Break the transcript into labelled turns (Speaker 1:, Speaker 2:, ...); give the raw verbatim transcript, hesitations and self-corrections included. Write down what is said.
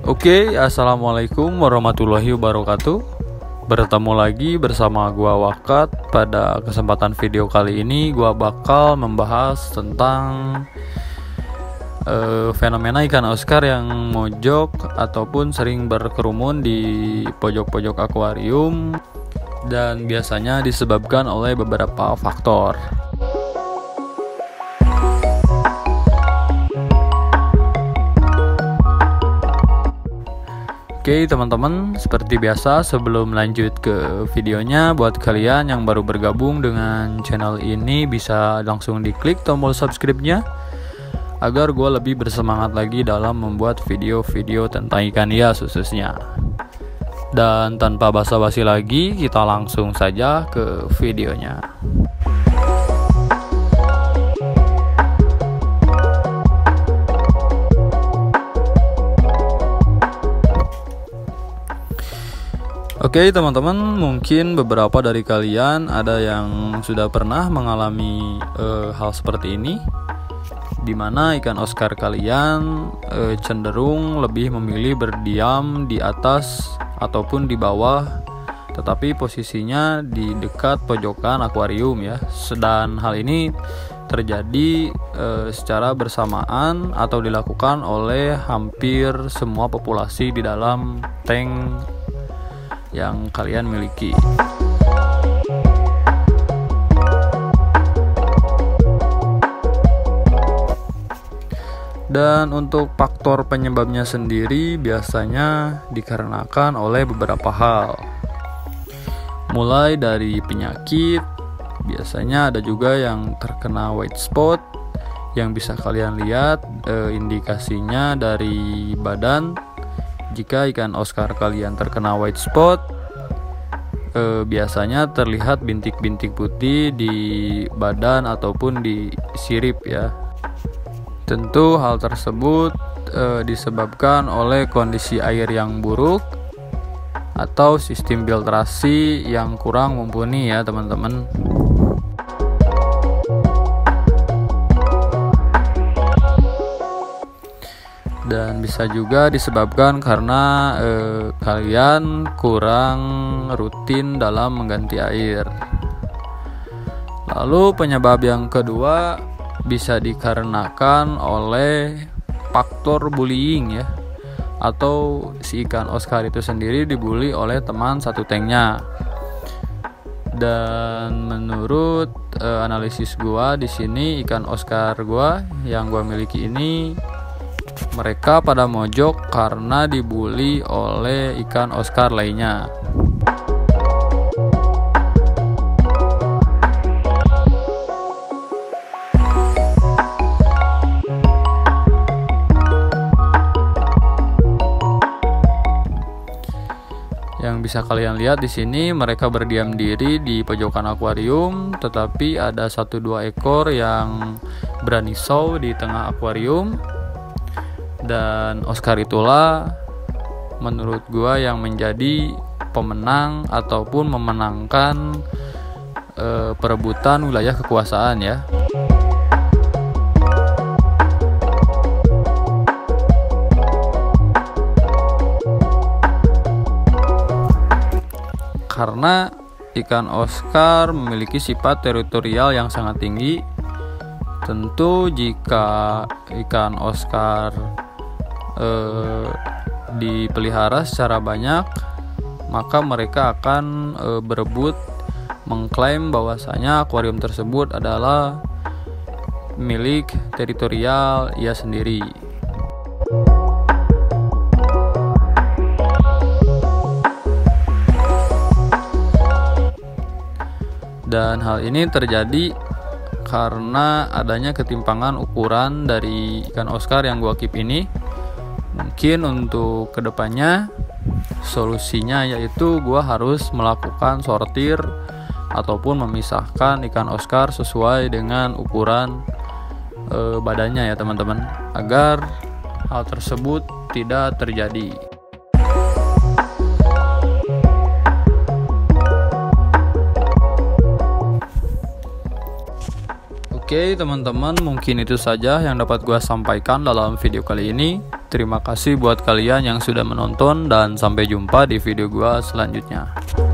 Speaker 1: Oke, assalamualaikum warahmatullahi wabarakatuh. Bertemu lagi bersama gua Wakat. Pada kesempatan video kali ini gua bakal membahas tentang uh, fenomena ikan Oscar yang mojok ataupun sering berkerumun di pojok-pojok akuarium, dan biasanya disebabkan oleh beberapa faktor. Oke teman-teman, seperti biasa sebelum lanjut ke videonya, buat kalian yang baru bergabung dengan channel ini bisa langsung diklik tombol subscribe-nya agar gue lebih bersemangat lagi dalam membuat video-video tentang ikan hias khususnya. Dan tanpa basa-basi lagi, kita langsung saja ke videonya. Oke teman-teman, mungkin beberapa dari kalian ada yang sudah pernah mengalami e, hal seperti ini, dimana ikan Oscar kalian e, cenderung lebih memilih berdiam di atas ataupun di bawah, tetapi posisinya di dekat pojokan akuarium ya. Dan hal ini terjadi e, secara bersamaan atau dilakukan oleh hampir semua populasi di dalam tank yang kalian miliki. Dan untuk faktor penyebabnya sendiri biasanya dikarenakan oleh beberapa hal. Mulai dari penyakit, biasanya ada juga yang terkena white spot yang bisa kalian lihat eh, indikasinya dari badan. Jika ikan Oscar kalian terkena white spot, eh, biasanya terlihat bintik-bintik putih di badan ataupun di sirip ya. Tentu hal tersebut eh, disebabkan oleh kondisi air yang buruk atau sistem filtrasi yang kurang mumpuni ya teman-teman. Dan bisa juga disebabkan karena eh, kalian kurang rutin dalam mengganti air. Lalu penyebab yang kedua bisa dikarenakan oleh faktor bullying ya, atau si ikan Oscar itu sendiri dibully oleh teman satu tanknya. Dan menurut eh, analisis gua di sini, ikan Oscar gua yang gua miliki ini, mereka pada mojok karena dibully oleh ikan Oscar lainnya. Yang bisa kalian lihat di sini, mereka berdiam diri di pojokan akuarium, tetapi ada satu dua ekor yang berani show di tengah akuarium. Dan Oscar itulah menurut gua yang menjadi pemenang ataupun memenangkan e, perebutan wilayah kekuasaan ya. Karena ikan Oscar memiliki sifat teritorial yang sangat tinggi. Tentu jika ikan Oscar Eh, dipelihara secara banyak, maka mereka akan eh, berebut mengklaim bahwasanya akuarium tersebut adalah milik teritorial ia sendiri. Dan hal ini terjadi karena adanya ketimpangan ukuran dari ikan Oscar yang gua keep ini. Mungkin untuk kedepannya solusinya yaitu gua harus melakukan sortir ataupun memisahkan ikan Oscar sesuai dengan ukuran e, badannya ya teman-teman, agar hal tersebut tidak terjadi. Oke teman-teman, mungkin itu saja yang dapat gue sampaikan dalam video kali ini. Terima kasih buat kalian yang sudah menonton dan sampai jumpa di video gua selanjutnya.